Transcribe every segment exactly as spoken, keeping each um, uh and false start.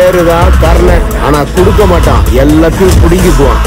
பேருதான் கர்ணன். ஆனா கொடுக்க மாட்டான், எல்லாத்தையும் புடிங்கிக்குவான்.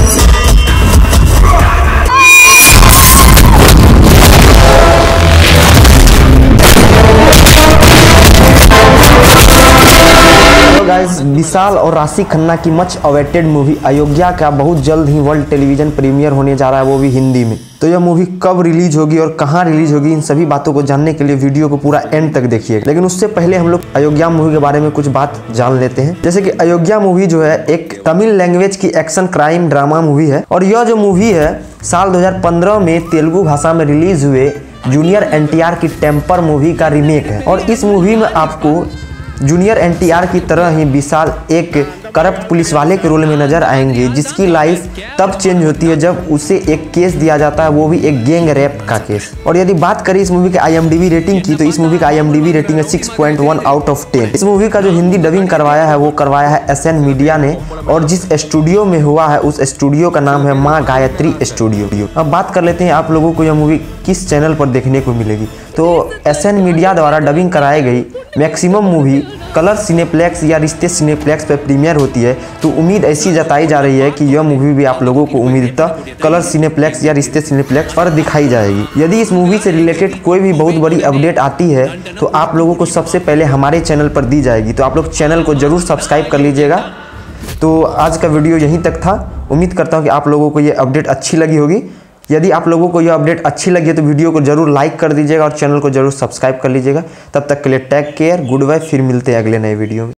गाइस, विशाल और राशि खन्ना की मच अवेटेड मूवी अयोग्या का बहुत जल्द ही वर्ल्ड टेलीविजन प्रीमियर होने जा रहा है, वो भी हिंदी में। तो यह मूवी कब रिलीज होगी और कहां रिलीज होगी, इन सभी बातों को जानने के लिए वीडियो को पूरा एंड तक देखिए। लेकिन उससे पहले हम लोग अयोग्या मूवी के बारे में कुछ बात जान लेते हैं। जैसे कि अयोग्या मूवी जो है एक तमिल लैंग्वेज की एक्शन क्राइम ड्रामा मूवी है और यह जो मूवी है साल दो हजार पंद्रह में तेलुगु भाषा में रिलीज हुए जूनियर एन टी आर की टेम्पर मूवी का रीमेक है। और इस मूवी में आपको जूनियर एन टी आर की तरह ही विशाल एक करप्ट पुलिस वाले के रोल में नजर आएंगे, जिसकी लाइफ तब चेंज होती है जब उसे एक केस दिया जाता है, वो भी एक गैंग रेप का केस। और यदि बात करें इस मूवी के I M D B rating की, तो इस मूवी का I M D B rating है six point one out of ten. इस मूवी का जो हिंदी डबिंग करवाया है वो करवाया है एस एन मीडिया ने, और जिस स्टूडियो में हुआ है उस स्टूडियो का नाम है माँ गायत्री स्टूडियो। अब बात कर लेते हैं आप लोगों को यह मूवी किस चैनल पर देखने को मिलेगी। तो एस एन मीडिया द्वारा डबिंग कराई गई मैक्सिमम मूवी कलर सिनेप्लेक्स या रिश्ते सिनेप्लेक्स पर प्रीमियर होती है। तो उम्मीद ऐसी जताई जा रही है कि यह मूवी भी आप लोगों को उम्मीदतः कलर सिनेप्लेक्स या रिश्ते सिनेप्लेक्स पर दिखाई जाएगी। यदि इस मूवी से रिलेटेड कोई भी बहुत बड़ी अपडेट आती है तो आप लोगों को सबसे पहले हमारे चैनल पर दी जाएगी। तो आप लोग चैनल को जरूर सब्सक्राइब कर लीजिएगा। तो आज का वीडियो यहीं तक था। उम्मीद करता हूँ कि आप लोगों को ये अपडेट अच्छी लगी होगी। यदि आप लोगों को यह अपडेट अच्छी लगी है तो वीडियो को जरूर लाइक कर दीजिएगा और चैनल को जरूर सब्सक्राइब कर लीजिएगा। तब तक के लिए टेक केयर, गुड बाय, फिर मिलते हैं अगले नए वीडियो में।